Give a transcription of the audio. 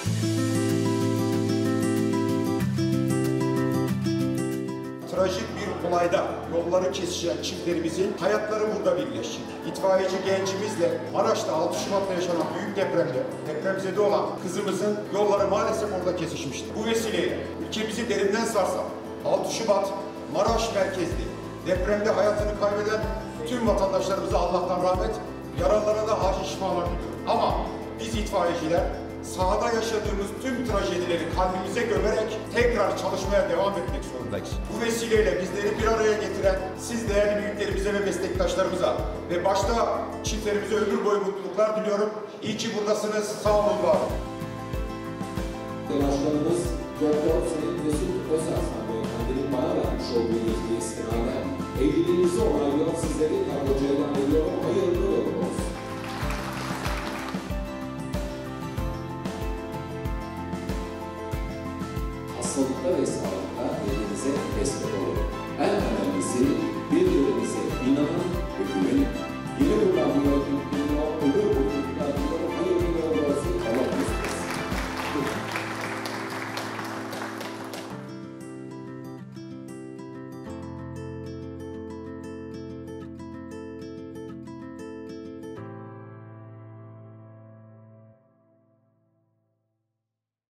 Trajik bir olayda yolları kesişen çiftlerimizin hayatları burada birleşti. İtfaiyeci gencimizle Maraş'ta 6 Şubat'ta yaşanan büyük depremde depremzede olan kızımızın yolları maalesef orada kesişmişti. Bu vesileyle ülkemizi derinden sarsan 6 Şubat Maraş merkezli depremde hayatını kaybeden tüm vatandaşlarımıza Allah'tan rahmet, yaralılara da acil şifalar diliyorum. Ama biz itfaiyeciler sahada yaşadığımız tüm trajedileri kalbimize gömerek tekrar çalışmaya devam etmek zorundayız. Bu vesileyle bizleri bir araya getiren siz değerli büyüklerimize ve meslektaşlarımıza ve başta çiftlerimize ömür boyu mutluluklar diliyorum. İyi ki buradasınız. Sağ olun, var olun. Başkanımız Doktor Sayın Mesut Özaslan Beyefendi'nin bana vermiş olduğu yetkiye istinaden evliliğinizi onaylıyor, sizleri kadrocu ilan ediyorum. Hayırlı uğurlu olsun. Hastalıkta ve sağlıkta elinize nefes verin.